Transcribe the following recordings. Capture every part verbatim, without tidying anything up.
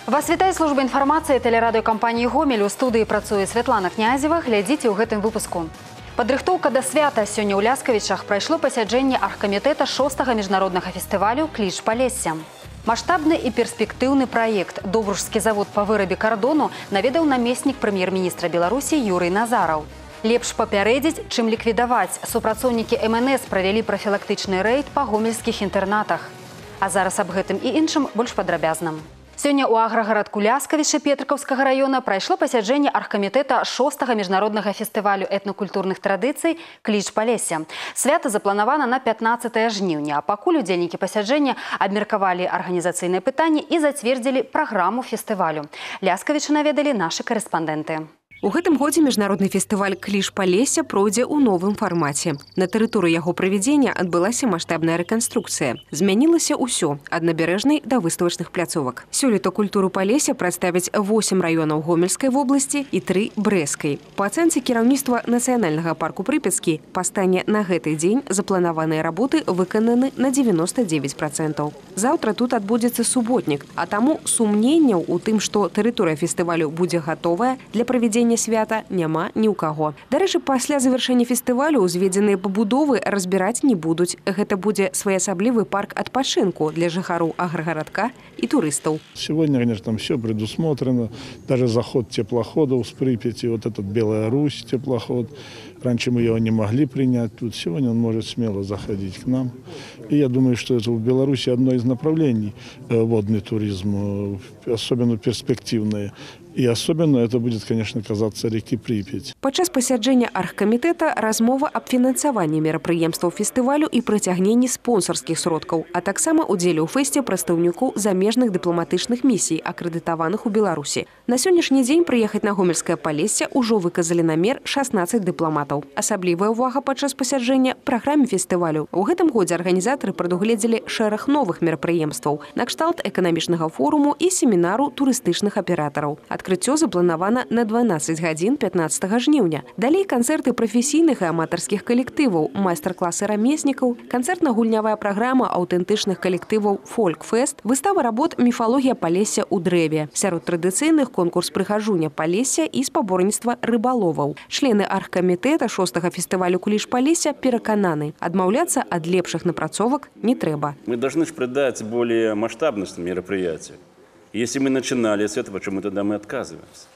Вас вітае служба інфармацыі тэлерадыёкампаніі «Гомель». У студыі працуе Святлана Князева. Глядзіце ў гэтым выпуску. Падрыхтоўка да свята. Сёння ў Ляскавічах прайшло пасяджэнне аргкамітэта шостага міжнароднага фестывалю «Кліч Палесся». Маштабны і перспектыўны праект «Добружскі завод па вырабе кардону» наведаў намеснік прэм'ер-міністра Беларусі Юрый Назараў. Лепш папярэдзіць, чым ліквідаваць. Супрацоўнікі эм эн эс правялі прафілактычны рэйд па гомельскіх інтэрнатах. А зараз аб гэтым і іншым больш падрабязна. Сёння ў аграгарадку Ляскавічы Петрыкаўскага района прайшло пасяджэнне аргкамітэта шостага міжнароднага фестывалю этнакультурных традыцый «Кліч Палесся». Свята запланавана на пятнаццатае жніўня, а пакуль удзельнікі пасяджэння абмеркавалі арганізацыйныя пытанні і зацвердзілі праграму фестывалю. Ляскавічы наведалі нашы карэспандэнты. У гэтым годзе міжнародны фестываль «Кліч Палесся» пройдзе ў новым фармаце. На тэрыторыі яго правядзення адбылася маштабная рэканструкцыя. Змянілася ўсё ад набярэжнай да выставачных пляцовак. Сёлета культуру Палесся прадставяць восем раёнаў Гомельскай вобласці і тры Брэсцкай. Па ацэнцы кіраўніцтва нацыянальнага парку Прыпяцкі, па стане на гэты дзень запланаваныя работы выкананы на дзевяноста дзевяць працэнтаў. Заўтра тут адбудзецца суботнік, а таму сумненняў у тым, што тэрыторыя фестывалю будзе гатовая для правядзення свята няма ні ў каго. Дарэчы, пасля завяршэння фестывалю узведзеныя пабудовы разбіраць не будуць. Гэта будзе своеасаблівы парк адпачынку для жыхароў аграгарадка і турыстаў. Сегодня, конечно, там все предусмотрено. Даже заход теплоходов с Припяти, вот этот «Белая Русь» теплоход. Раньше мы его не могли принять. Тут сегодня он может смело заходить к нам. И я думаю, что это в Беларуси одно из направлений водный туризм, особенно перспективное. И особенно это будет, конечно, казаться реки Припять. Падчас пасяджэння аргкамітэта размова аб фінансаванні мерапрыемстваў фестывалю і прыцягненні спонсарскіх сродкаў, а таксама удзеле ў фэсце прадстаўнікоў замежных дыпламатычных місій, акрэдытаваных у Беларусі. На сённяшні дзень прыехаць на Гомельскае Палесся ўжо выказалі намер шаснаццаць дыпламатаў. Асаблівая ўвага падчас пасяджэння праграме фестывалю. У гэтым годзе арганізатары прадугледзелі шэраг новых мерапрыемстваў, накшталт эканамічнага форуму і семінару турыстычных аператараў. Адкрыццё запланавана на дванаццаць гадзін пятнаццатага жніўня. Далей канцэрты прафесійных і аматарскіх калектываў, майстар-класы рамеснікаў, канцэртна-гульнявая праграма аўтэнтычных калектываў «Фольк-фэст», выстава работ «Міфалогія Палесся ў дрэве». Сярод традыцыйных конкурс прыгажуня Палесся і спаборніцтва рыбаловаў. Члены аргкамітэта шостага фестывалю «Кліч Палесся» перакананы, адмаўляцца ад лепшых напрацовак не трэба. Мы должны придать более масштабность мероприятию. Если мы начинали с этого, почему тогда мы отказываемся?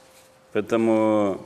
Поэтому,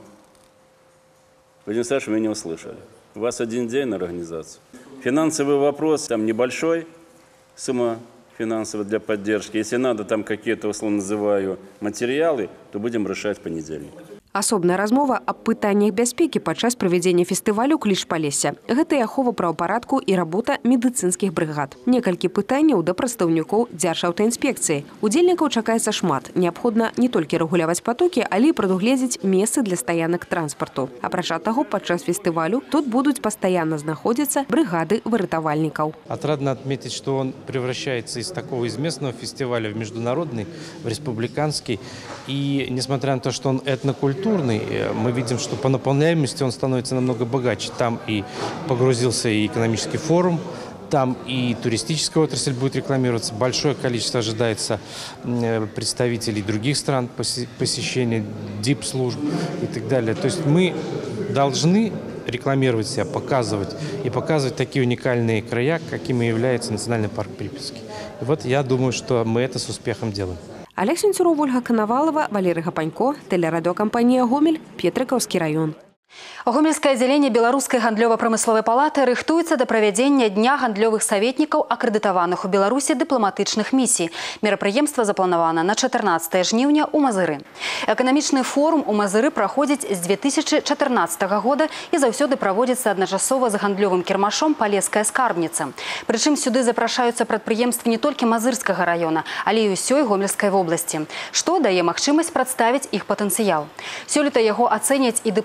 Владимир Александрович, вы не услышали. У вас один день на организацию. Финансовый вопрос, там небольшой, сумма финансовая для поддержки. Если надо там какие-то, условно называю, материалы, то будем решать в понедельник. Асобная размова аб пытаннях бяспекі падчас правядзення фестывалю «Кліч Палесся». Гэта і ахова правапарадку і работа медыцынскіх брыгад. Некалькі пытанняў да прадстаўнікоў Дзяржаўтаінспекцыі. Удзельнікаў чакаецца шмат. Неабходна не толькі рэгуляваць патокі, але і прадугледзець месцы для стаянак транспарту. Апрача таго, падчас фестывалю тут будуць пастаянна знаходзіцца брыгады выратавальнікаў. Отрадно отметить, что он превращается из такого из местного фестиваля в международный, в республиканский. И несмотря на то, что он этнокультурный, мы видим, что по наполняемости он становится намного богаче. Там и погрузился и экономический форум, там и туристическая отрасль будет рекламироваться. Большое количество ожидается представителей других стран, посещения дип-служб и так далее. То есть мы должны рекламировать себя, показывать и показывать такие уникальные края, какими является национальный парк Припятский. И вот я думаю, что мы это с успехом делаем. Олег Сенцюров, Ольга Коновалова, Валерий Гапанько, тэлерадыёкампанія «Гомель», Петрыкаўскі район. Гомельскае аддзяленне Беларускай гандлёва-прамысловай палаты рыхтуецца да правядзення дня гандлёвых саветнікаў, акрэдытаваных у Беларусі дыпламатычных місій. Мерапрыемства запланавана на чатырнаццатае жніўня ў Мазыры. Эканамічны форум у Мазыры праходзіць з дзве тысячы чатырнаццатага года і заўсёды праводзіцца адначасова з гандлёвым кірмашом «Палеская скарбніца». Прычым сюды запрашаюцца прадпрыемствы не толькі Мазырскага района, але і ўсёй Гомельскай вобласці, што дае магчымасць прадставіць іх патэнцыял. Сёлета яго ацэняць і дыпламаты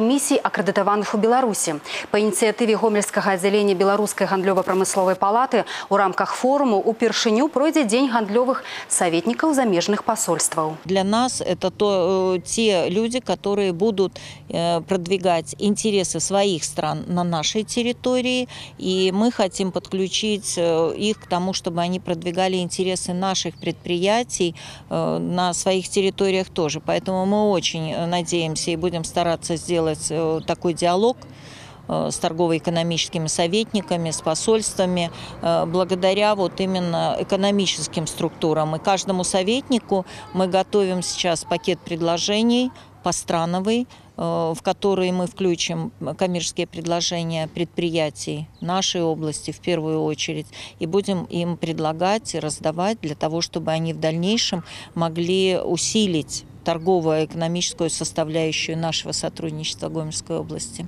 миссий, аккредитованных у Беларуси. По инициативе Гомельского отделения Белорусской гандлёво-промысловой палаты у рамках форуму упершыню пройдет День гандлёвых советников замежных посольствов. Для нас это то, те люди, которые будут продвигать интересы своих стран на нашей территории, и мы хотим подключить их к тому, чтобы они продвигали интересы наших предприятий на своих территориях тоже. Поэтому мы очень надеемся и будем стараться сделать такой диалог с торгово-экономическими советниками, с посольствами, благодаря вот именно экономическим структурам. И каждому советнику мы готовим сейчас пакет предложений пострановый, в который мы включим коммерческие предложения предприятий нашей области в первую очередь и будем им предлагать и раздавать для того, чтобы они в дальнейшем могли усилить торгово-экономическую составляющую нашего сотрудничества в Гомельской области.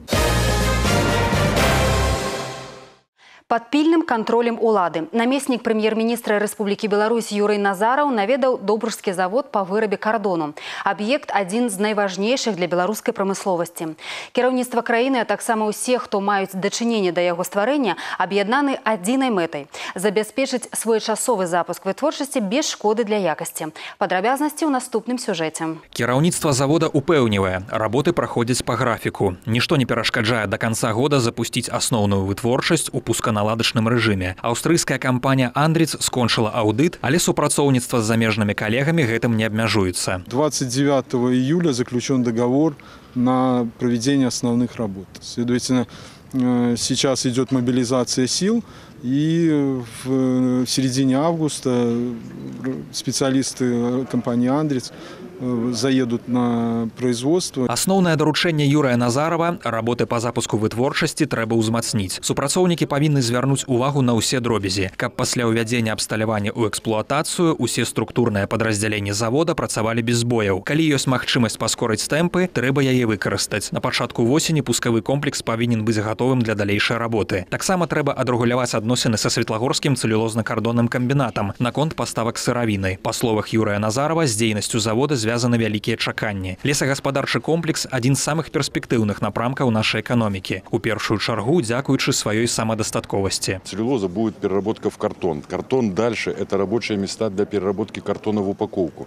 Под пильным контролем улады наместник премьер-министра Республики Беларусь Юрий Назаров наведал Добружский завод по вырабе кардону. Объект один из найважнейших для белорусской промысловости. Кіраўніцтва краіны, а таксама ўсе, хто маюць дачыненне да яго стварэння, аб'яднаны адзінай мэтай – забяспечыць своечасовы запуск вытворчасці без шкоды для якасці. Падрабязнасці ў наступным сюжэце. Кіраўніцтва завода упэўнівае, работы праходзяць па графіку. Нішто не перашкаджае до конца года запусціць асноўную вытворчасць у пусканаладачным рэжыме. Аўстрыйская кампанія «Андріц» скончыла аўдыт, але супрацоўніцтва з замежнымі калегамі гэтым не абмяжуецца. двадцать девятого июля заключен договор на проведение основных работ. Следовательно, сейчас идет мобилизация сил, и в середине августа специалисты компании «Андріц» заедут на производство. Асноўнае даручэнне Юрыя Назарова – работы по запуску вытворчасці трэба ўзмацніць. Супрацоўнікі павінны звярнуць увагу на ўсе дробязі, каб пасля ўвядзення абсталявання ў эксплуатацыю усе структурныя падраздзяленні завода працавалі без збояў. Калі ёсць магчымасць паскорыць тэмпы, трэба яе выкарыстаць. На пачатку восені пускавы комплекс павінен быць гатовым для далейшай работы. Таксама трэба адрэгуляваць адносіны са Светлагорскім цэлюлозна-кардонным камбінатам наконт паставак сыравіны. Па словах Юрыя Назарова, з дзейнасцю завода звязаны вялікія чаканні. Лесагаспадарчы комплекс – адзін з самых перспектыўных напрамкаў нашай эканомікі. У першую чаргу, дзякуючы сваёй самадастатковасці. Целлюлоза будет переработка в картон. Картон дальше – это рабочие места для переработки картона в упаковку.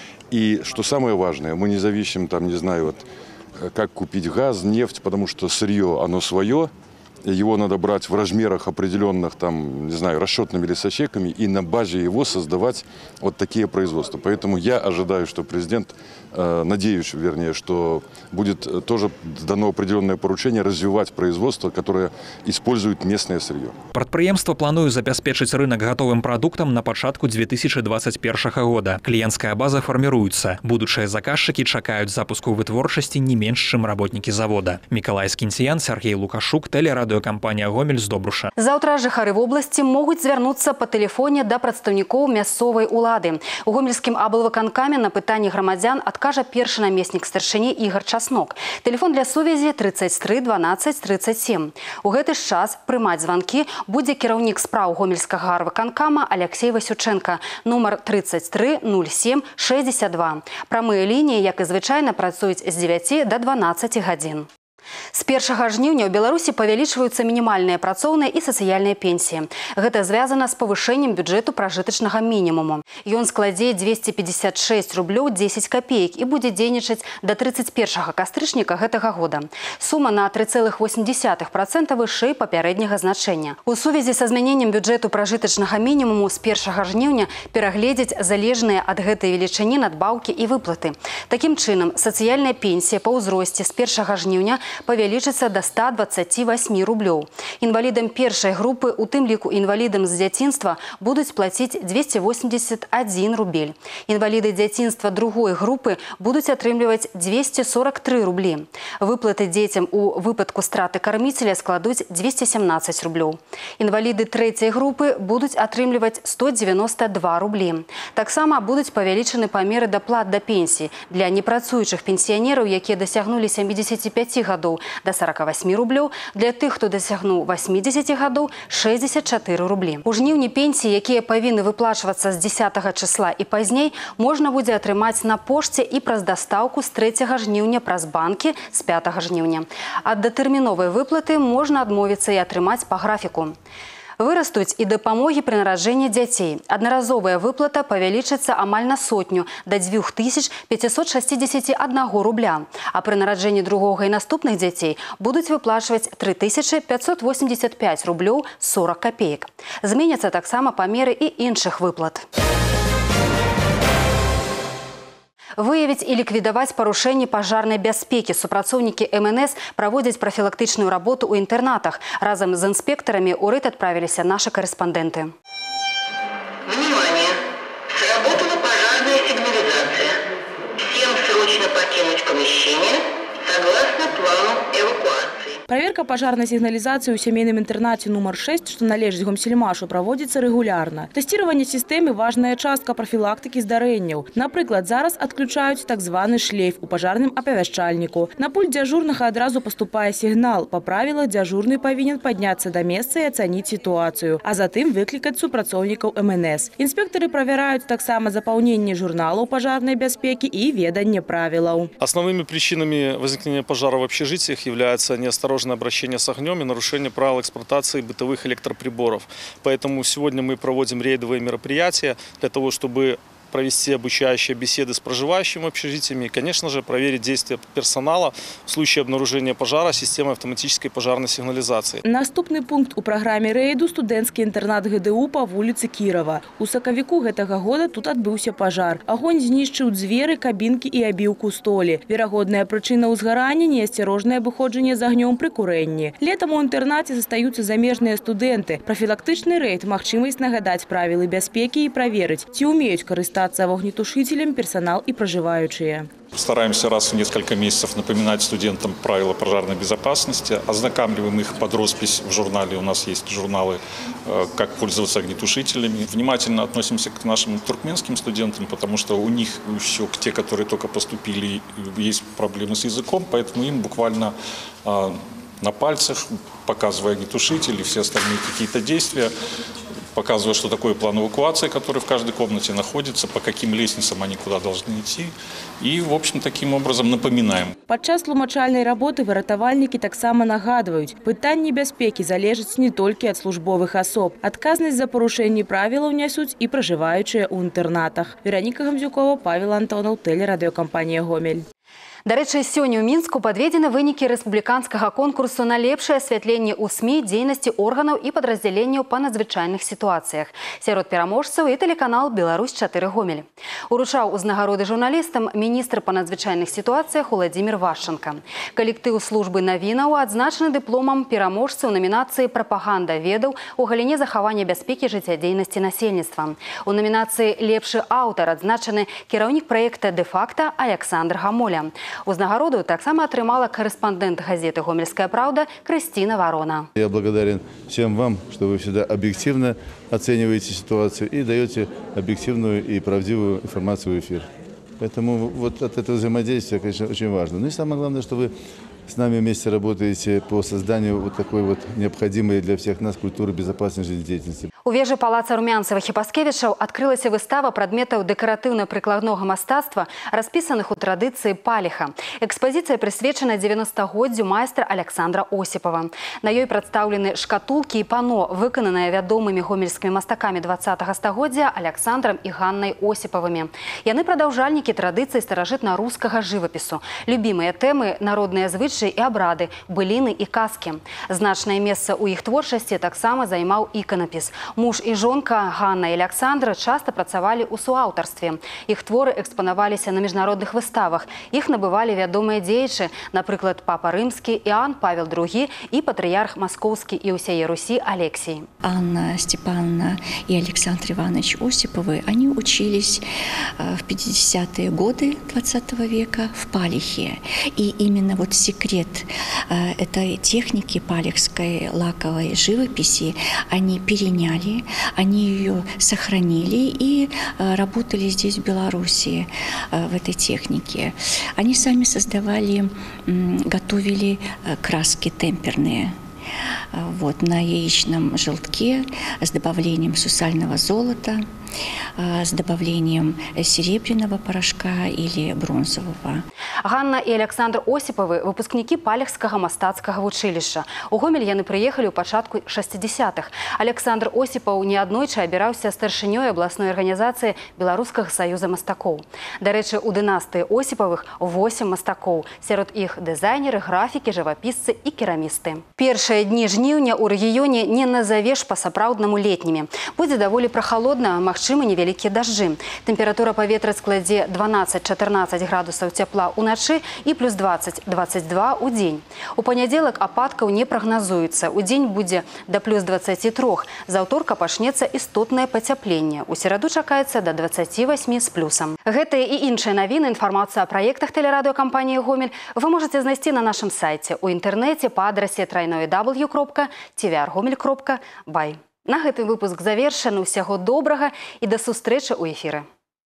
И что самое важное, мы не зависим, там, не знаю, вот, как купить газ, нефть, потому что сырье, оно свое. Его надо брать в размерах определенных, там, не знаю, расчетными лесосеками и на базе его создавать вот такие производства. Поэтому я ожидаю, что президент, э, надеюсь, вернее, что будет тоже дано определенное поручение развивать производство, которое использует местное сырье. Прадпрыемства плануюць забяспечыць рынок готовым продуктам на пачатку две тысячи двадцать первого года. Клиентская база формируется. Будучыя заказчики чакаюць запуску вытворчасці не менш, чым работники завода. Миколай Скінціян, Сергей Лукашук, телерадиокомпания «Гомель» з Добруша. Заўтра жыхары вобласці могуць звярнуцца па тэлефоне да прадстаўнікоў мясцовай улады. У гомельскім аблвыканкаме на пытанні грамадзян адкажа першы намеснік старшыні Ігор Часнок. Тэлефон для сувязі тридцать три двенадцать тридцать семь. У гэты ж час прымаць званкі будзе кіраўнік спраў гомельскага гарвыканкама Алексей Васюченко, нумар тридцать три ноль семь шестьдесят два. Прамыя лініі, як і звычайна, працуюць з дзевяці до дванаццаці гадзін. З першага жніўня ў Беларусі павялічваюцца мінімальныя працоўныя і сацыяльныя пенсіі. Гэта звязана з павышэннем бюджэту пражытачнага мінімуму. Ён складзе двести пятьдесят шесть рублёў десять копеек і будзе дзейнічаць да тридцать первого кастрычніка гэтага года. Сума на три целых восемь десятых процента вышэй папярэдняга значэння. У сувязі са змяненнем бюджэту пражытачнага мінімуму з першага жніўня перагледзяць залежныя ад гэтай велічыні надбаўкі і выплаты. Такім чынам, сацыяльная пенсія па ўзросце з першага жніўня павялічыцца до ста двадцати восьми рублёў. Інвалідам першай групы, у тым ліку інвалідам з дзяцінства, будуць плаціць двести восемьдесят один рубель. Інваліды дзяцінства другой групы будуць атрымліваць двести сорок три рублі. Выплаты дзецям у выпадку страты карміцеля складуць двести семнадцать рублёў. Інваліды трэцяй групы будуць атрымліваць сто девяносто два рублі. Таксама будуць павялічаны памеры даплат да пенсіі для непрацуючых пенсіянераў, якія дасягнулі семидесяти пяти гадоў гадоў да сорока восьми рублёў, для тых, хто дасягнуў восьмидесяти гадоў – шэсцьдзесят чатыры рублі. У жніўні пенсіі, якія павінны выплачвацца з дзесятага числа і пазней, можна будзе атрымаць на пошце і праз дастаўку з трэцяга жніўня праз банкі з пятага жніўня. Ад датэрміновай выплаты можна адмовіцца і атрымаць па графіку. Вырастуць і дапамогі пры нараджэнні дзяцей. Аднаразовая выплата павялічыцца амаль на сотню да дзвюх тысяч пяцісот шасцідзесяці аднаго рубля, а пры нараджэнні другога і наступных дзяцей будуць выплачваць тры тысячы пятьсот восемьдесят пять рублёў сорок копеек. Зменяцца таксама памеры і іншых выплат. Выявіць і ліквідаваць парушэнні пажарнай бяспекі. Супрацоўнікі эм эн эс праводзяць прафілактычную работу ў інтэрнатах. Разам з інспектарамі ў рэйд адправіліся нашы карэспандэнты. Внимание! Сработала пожарная сигнализация. Всем срочно покинуть помещение согласно плану эвакуации. Проверка пожарной сигнализации у семейном интернате номер шесть, что належит Гомсельмашу, проводится регулярно. Тестирование системы – важная частка профилактики здарэнняў. Например, зараз отключают так званый шлейф у пожарным оповещальнику. На пульт дежурного одразу поступает сигнал. По правилам, дежурный повинен подняться до места и оценить ситуацию, а затем выкликать супрацоўнікаў эм эн эс. Инспекторы проверяют так само заполнение журналов пожарной безопасности и ведание правил. Основными причинами возникновения пожара в общежитиях является неосторожность обращение с огнем и нарушение правил эксплуатации бытовых электроприборов. Поэтому сегодня мы проводим рейдовые мероприятия для того, чтобы провести обучающие беседы с проживающими общежитиями и, конечно же, проверить действия персонала в случае обнаружения пожара системой автоматической пожарной сигнализации. Наступный пункт у программе рейду – студэнцкі интернат гэ дэ у по улице Кирова. У сакавіку гэтага года тут отбыўся пожар. Огонь знішчыў дзверы, кабинки и обивку столі. Верагодная причина узгарання – неасцярожнае абыходжанне з агнём пры курэнні. Летом у интернате застаюцца замежныя студэнты. Профилактычны рейд – магчымасць нагадаць правілы бяспекі и проверить, ці умеюць карыстацца огнетушителем персонал и проживающие. Стараемся раз в несколько месяцев напоминать студентам правила пожарной безопасности, ознакомливаем их под роспись в журнале. У нас есть журналы, как пользоваться огнетушителями. Внимательно относимся к нашим туркменским студентам, потому что у них еще, те, которые только поступили, есть проблемы с языком, поэтому им буквально на пальцах, показывая огнетушитель и все остальные какие-то действия, показывая, что такое план эвакуации, который в каждой комнате находится, по каким лестницам они куда должны идти. И, в общем, таким образом напоминаем. Падчас тлумачальнай работы выратавальнікі таксама нагадваюць, пытанні бяспекі залежаць не толькі ад службовых асоб. Адказнасць за парушэнні правілаў нясуць і пражываючыя ў інтэрнатах. Вераніка Гамзюкова, Павел Антонов, тэлерадыёкампанія «Гомель». Дарэчы, сёння ў Мінску падведзены вынікі рэспубліканскага конкурсу на лепшае асвятленне ў СМІ дзейнасці органаў і падраздзяленняў па надзвычайных сітуацыях. Сярод пераможцаў і тэлеканал «Беларусь чатыры Гомель». Уручаў узнагароды журналістам міністр па надзвычайных сітуацыях Уладзімір Вашчанка. Калектыў службы навінаў адзначаны дыпломам пераможцы ў намінацыі «Прапаганда ведаў» у галіне захавання бяспекі жыццядзейнасці насельніцтва. У намінацыі «Лепшы аўтар» адзначаны кіраўнік праекта «Де-факта» Александр Гамоля. Узнагароду таксама атрымала корреспондент газеты «Гомельская правда» Кристина Ворона. Я благодарен всем вам, что вы всегда объективно оцениваете ситуацию и даете объективную и правдивую информацию в эфир. Поэтому вот от этого взаимодействия, конечно, очень важно. Ну и самое главное, что вы с нами вместе работаете по созданию вот такой вот необходимой для всех нас культуры безопасной жизнедеятельности. У вежы палаца Румянцевых і Паскевічаў адкрылася выстава прадметаў дэкаратыўна-прыкладнога мастацтва, распісаных у традыцыі паліха. Экспазіцыя прысвечана дзевяностагоддзю майстра Александра Осіпова. На ёй прадстаўлены шкатулкі і пано, выкананыя вядомымі гомельскімі мастакамі двадцатага стагоддзя Александрам і Ганнай Осіпавымі. Яны прадаўжальнікі традыцыі старажытна-рускага жывапісу. Любімыя тэмы, народныя звычаі і абрады, быліны і казкі. Значнае месца ў іх творчасці таксама займаў іканапіс. Муж і жонка Ганна і Александра часта працавалі ў суаўтарстве. Іх творы экспанаваліся на міжнародных выставах. Іх набывалі вядомыя дзеячы, напрыклад, папа рымскі Іоанн Павел другі і патрыярх маскоўскі і ўсяе Русі Алексій. Анна Степановна и Александр Иванович Осиповы, они учились в пятидесятые годы двадцатого века в палихе. И именно вот секрет этой техники палихской лаковой живописи они переняли знали, они ее сохранили и работали здесь, в Беларуси, в этой технике. Они сами создавали, готовили краски темперные. Вот, на яичном желтке с добавлением сусального золота, с добавлением серебряного порошка или бронзового. Ганна и Александр Осиповы – выпускники Палехскага мастацкага вучилішча. У Гомель яны прыехалі ў пачатку шэсцідзесятых. Александр Осипаў неаднойчы абіраўся старшынёй абласной арганізацыі Беларускага саюза мастакоў. Дарэчы, у дынастыі Осипавых восем мастакоў. Сярод іх дызайнеры, графікі, жывапісцы і керамісты. Першыя дні жніўня ў рэгіёне не назавеш па-сапраўднаму летнімі. Будзе даволі прахалодна, магчымы невялікія дажджы. Тэмпература паветра складзе дванаццаць-чатырнаццаць градусаў цяпла ўначы і плюс дваццаць-дваццаць два ў дзень. У панядзелак ападкаў не прагназуецца. У дзень будзе да плюс дваццаці трох. З аўторка пачнецца істотнае пацяпленне. У сераду чакаецца да дваццаці васьмі з плюсам. Гэтыя і іншыя навіны, інфармацыя о праектах тэлерадыёкампаніі «Гомель» вы можаце знайсці на нашым сайце у інтэрнэце па адрасе трайное дабл ю кропка ти ви ар гомель кропка бай. На гэтым выпуск завершаны. Усяго добрага і да сустрэчы ў эфіры.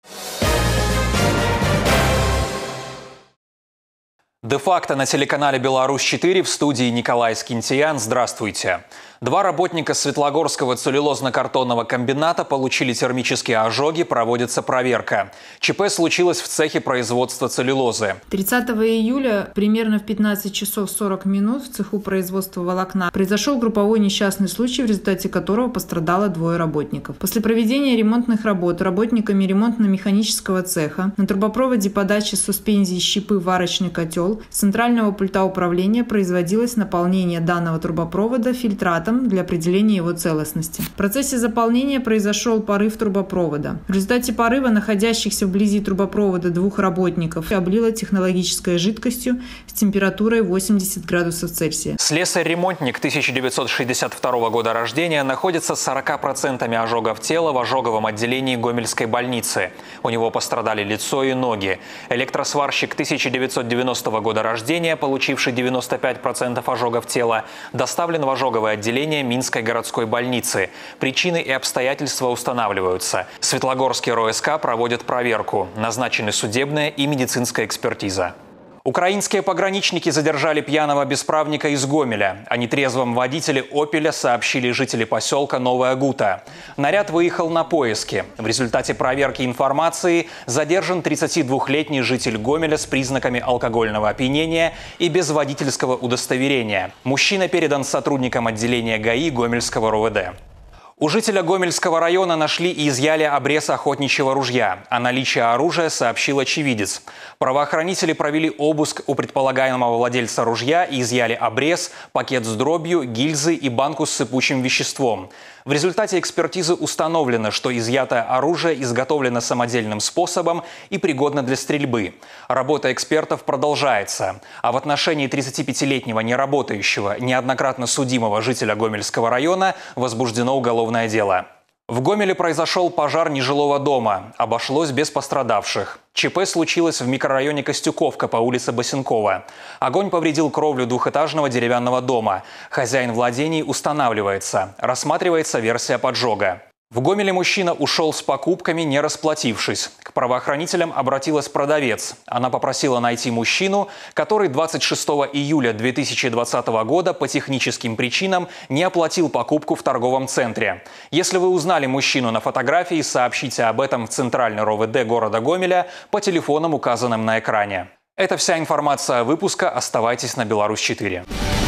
Де-факто на телеканале «Беларусь четыре» в студии Николай Скинтиян. Здравствуйте. Два работника Светлогорского целлюлозно-картонного комбината получили термические ожоги, проводится проверка. ЧП случилось в цехе производства целлюлозы. тридцатого июля примерно в пятнадцать часов сорок минут в цеху производства волокна произошел групповой несчастный случай, в результате которого пострадало двое работников. После проведения ремонтных работ работниками ремонтно-механического цеха на трубопроводе подачи суспензии щипы варочный котел с центрального пульта управления производилось наполнение данного трубопровода фильтратом для определения его целостности. В процессе заполнения произошел порыв трубопровода. В результате порыва находящихся вблизи трубопровода двух работников облило технологической жидкостью с температурой восемьдесят градусов Цельсия. Слесарь-ремонтник тысяча девятьсот шестьдесят второго года рождения находится с сорока процентами ожогов тела в ожоговом отделении Гомельской больницы. У него пострадали лицо и ноги. Электросварщик тысяча девятьсот девяностого года рождения, получивший девяносто пять процентов ожогов тела, доставлен в ожоговое отделение Минской городской больницы. Причины и обстоятельства устанавливаются. Светлогорский РОСК проводит проверку. Назначены судебная и медицинская экспертиза. Украинские пограничники задержали пьяного бесправника из Гомеля. О нетрезвом водителе «Опеля» сообщили жители поселка Новая Гута. Наряд выехал на поиски. В результате проверки информации задержан тридцатидвухлетний житель Гомеля с признаками алкогольного опьянения и без водительского удостоверения. Мужчина передан сотрудникам отделения ГАИ Гомельского РОВД. У жителя Гомельского района нашли и изъяли обрез охотничьего ружья. О наличии оружия сообщил очевидец. Правоохранители провели обыск у предполагаемого владельца ружья и изъяли обрез, пакет с дробью, гильзы и банку с сыпучим веществом. В результате экспертизы установлено, что изъятое оружие изготовлено самодельным способом и пригодно для стрельбы. Работа экспертов продолжается. А в отношении тридцатипятилетнего неработающего, неоднократно судимого жителя Гомельского района возбуждено уголовное дело. В Гомеле произошел пожар нежилого дома. Обошлось без пострадавших. ЧП случилось в микрорайоне Костюковка по улице Босенкова. Огонь повредил кровлю двухэтажного деревянного дома. Хозяин владений устанавливается. Рассматривается версия поджога. В Гомеле мужчина ушел с покупками, не расплатившись. К правоохранителям обратилась продавец. Она попросила найти мужчину, который двадцать шестого июля две тысячи двадцатого года по техническим причинам не оплатил покупку в торговом центре. Если вы узнали мужчину на фотографии, сообщите об этом в Центральный РОВД города Гомеля по телефонам, указанным на экране. Это вся информация выпуска. Оставайтесь на Беларусь четыре.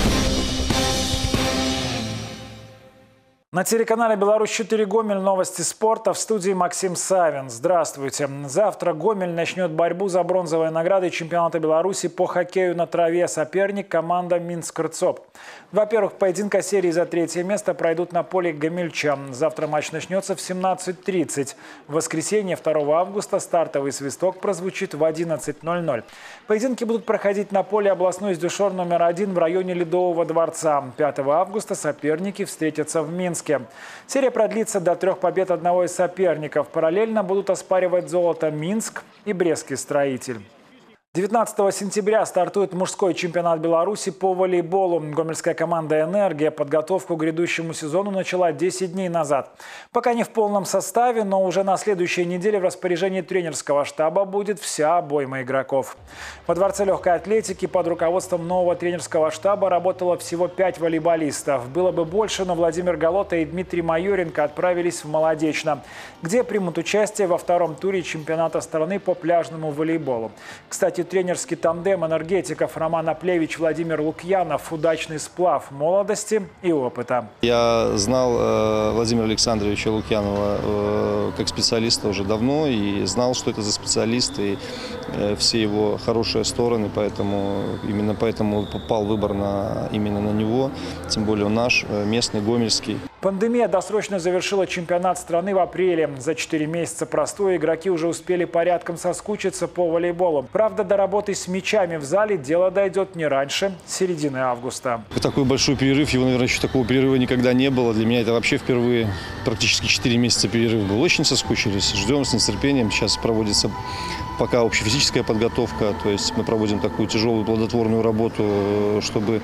На телеканале «Беларусь четыре» Гомель. Новости спорта. В студии Максим Савин. Здравствуйте. Завтра Гомель начнет борьбу за бронзовые награды чемпионата Беларуси по хоккею на траве. Соперник – команда Минск-Рцоп. Во-первых, поединка серии за третье место пройдут на поле гомельчан. Завтра матч начнется в семнадцать тридцать. В воскресенье, второго августа, стартовый свисток прозвучит в одиннадцать ноль ноль. Поединки будут проходить на поле областной дюшор номер один в районе Ледового дворца. пятого августа соперники встретятся в Минске. Серия продлится до трех побед одного из соперников. Параллельно будут оспаривать золото Минск и Брестский строитель. девятнадцатого сентября стартует мужской чемпионат Беларуси по волейболу. Гомельская команда «Энергия» подготовку к грядущему сезону начала десять дней назад. Пока не в полном составе, но уже на следующей неделе в распоряжении тренерского штаба будет вся обойма игроков. Во Дворце легкой атлетики под руководством нового тренерского штаба работало всего пять волейболистов. Было бы больше, но Владимир Голота и Дмитрий Майоренко отправились в Молодечно, где примут участие во втором туре чемпионата страны по пляжному волейболу. Кстати, тренерский тандем энергетиков Роман Аплевич, Владимир Лукьянов – удачный сплав молодости и опыта. Я знал э, Владимира Александровича Лукьянова э, как специалиста уже давно и знал, что это за специалист и э, все его хорошие стороны, поэтому именно поэтому попал выбор на, именно на него, тем более он наш, э, местный, гомельский. Пандемия досрочно завершила чемпионат страны в апреле. За четыре месяца простоя игроки уже успели порядком соскучиться по волейболу. Правда, до работы с мячами в зале дело дойдет не раньше середины августа. Такой большой перерыв, его, наверное, еще такого перерыва никогда не было. Для меня это вообще впервые. Практически четыре месяца перерыв был. Очень соскучились. Ждем с нетерпением. Сейчас проводится пока общефизическая подготовка. То есть мы проводим такую тяжелую плодотворную работу, чтобы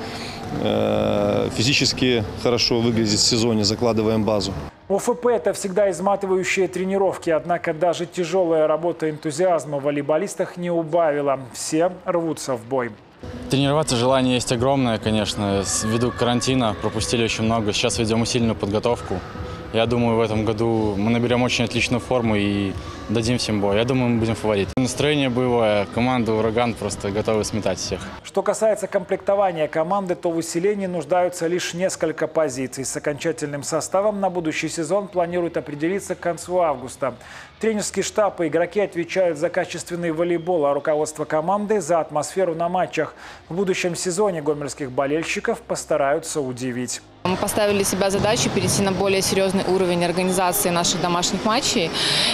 э, физически хорошо выглядеть в сезоне. Закладываем базу. ОФП – это всегда изматывающие тренировки, однако даже тяжелая работа энтузиазма в волейболистах не убавила. Все рвутся в бой. Тренироваться желание есть огромное, конечно. Ввиду карантина пропустили очень много. Сейчас ведем усиленную подготовку. Я думаю, в этом году мы наберем очень отличную форму и дадим всем бой. Я думаю, мы будем фаворитом. Настроение боевое, команда «Ураган» просто готова сметать всех. Что касается комплектования команды, то в усилении нуждаются лишь несколько позиций. С окончательным составом на будущий сезон планируют определиться к концу августа. Тренерский штаб и игроки отвечают за качественный волейбол, а руководство команды – за атмосферу на матчах. В будущем сезоне гомельских болельщиков постараются удивить. Мы поставили себе задачу перейти на более серьезный уровень организации наших домашних матчей.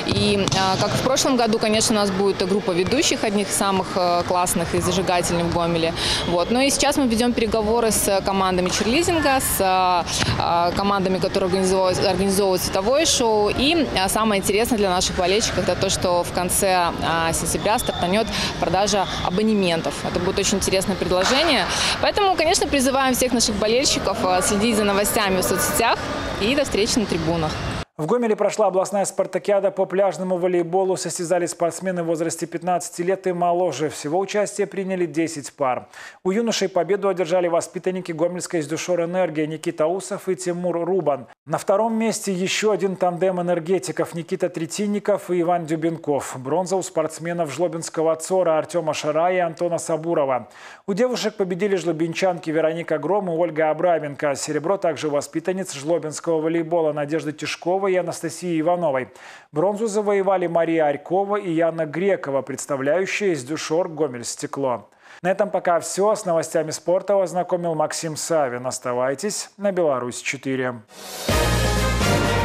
И как в прошлом году, конечно, у нас будет группа ведущих, одних из самых классных и зажигательных в Гомеле. Вот. Но и сейчас мы ведем переговоры с командами черлидинга, с командами, которые организовывают, организовывают световое шоу. И самое интересное для наших болельщиков – это то, что в конце сентября стартанет продажа абонементов. Это будет очень интересное предложение. Поэтому, конечно, призываем всех наших болельщиков следить за новостями в соцсетях и до встречи на трибунах. В Гомеле прошла областная спартакиада по пляжному волейболу. Состязались спортсмены в возрасте пятнадцати лет и моложе. Всего участие приняли десять пар. У юношей победу одержали воспитанники гомельской «Издюшор Энергия» Никита Усов и Тимур Рубан. На втором месте еще один тандем энергетиков Никита Третинников и Иван Дюбенков. Бронза у спортсменов жлобинского ЦОРа Артема Шарая и Антона Сабурова. У девушек победили жлобинчанки Вероника Гром и Ольга Абраменко. Серебро также у воспитанниц жлобинского волейбола Надежды Тишковой и Анастасии Ивановой. Бронзу завоевали Мария Арькова и Яна Грекова, представляющие «Издюшор Гомель-Стекло». На этом пока все. С новостями спорта вас знакомил Максим Савин. Оставайтесь на Беларусь четыре.